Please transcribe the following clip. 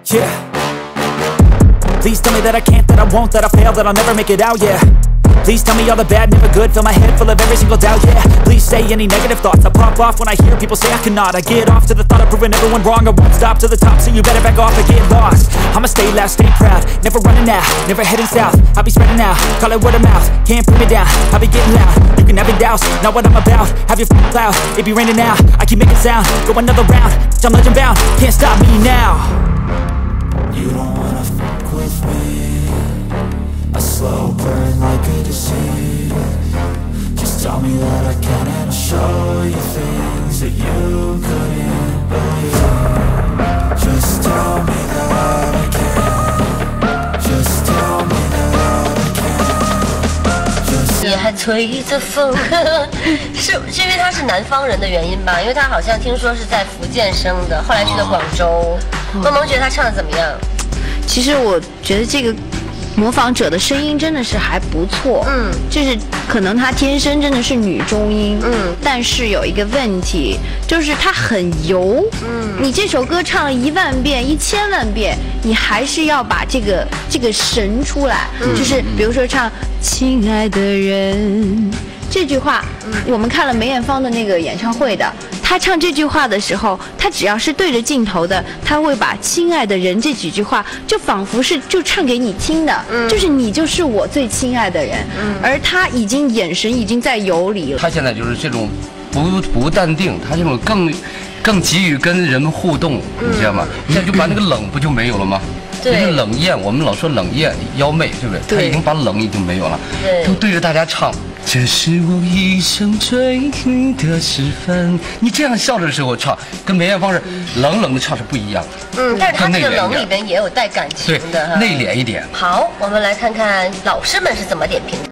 Yeah. Please tell me that I can't, that I won't, that I fail, that I'll never make it out, yeah. Please tell me all the bad, never good, fill my head full of every single doubt, yeah. Please say any negative thoughts, I pop off when I hear people say I cannot. I get off to the thought of proving everyone wrong, I won't stop to the top, so you better back off and get lost. I'ma stay loud, stay proud, never running out, never heading south. I'll be spreading out, call it word of mouth, can't put me down, I'll be getting loud. You can have your doubts, not what I'm about, have your cloud, it be raining now. I keep making sound, go another round, I'm legend bound, can't stop me now. You don't wanna fuck with me, a slow burn like a disease. Just tell me that I can and I'll show you things that you couldn't believe. Just tell me that I can. Just tell me that I can. 你还吹着风，是因为他是南方人的原因吧？因为他好像听说是在福建生的，后来去了广州。萌萌觉得他唱的怎么样？ 其实我觉得这个模仿者的声音真的是还不错，就是可能她天生真的是女中音，但是有一个问题，就是她很油，你这首歌唱了10000遍、1000万遍，你还是要把这个神出来，就是比如说唱“亲爱的人”这句话，我们看了梅艳芳的那个演唱会的。他唱这句话的时候，他只要是对着镜头的，他会把"亲爱的人"这几句话，就仿佛是就唱给你听的，就是你就是我最亲爱的人，而他已经眼神已经在游离了。 他现在就是这种不淡定，他这种更急于跟人们互动，你知道吗？你现在就把那个冷不就没有了吗？那个冷艳，我们老说冷艳妖媚，对不对？他已经把冷已经没有了，都对着大家唱。这是我一生追你的时分。你这样笑着的时候唱，跟梅艳芳是冷冷的唱是不一样的。 但是他这个冷里边也有带感情的， 对，内敛一点。 好，我们来看看老师们是怎么点评的。